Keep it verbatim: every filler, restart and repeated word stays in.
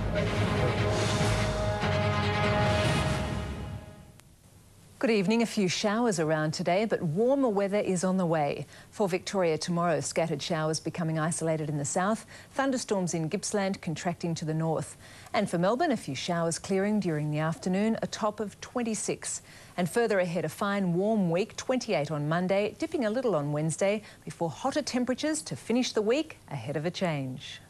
Good evening. A few showers around today, but warmer weather is on the way. For Victoria tomorrow, scattered showers becoming isolated in the south, thunderstorms in Gippsland contracting to the north. And for Melbourne, a few showers clearing during the afternoon, a top of twenty-six. And further ahead, a fine warm week, twenty-eight on Monday, dipping a little on Wednesday, before hotter temperatures to finish the week ahead of a change.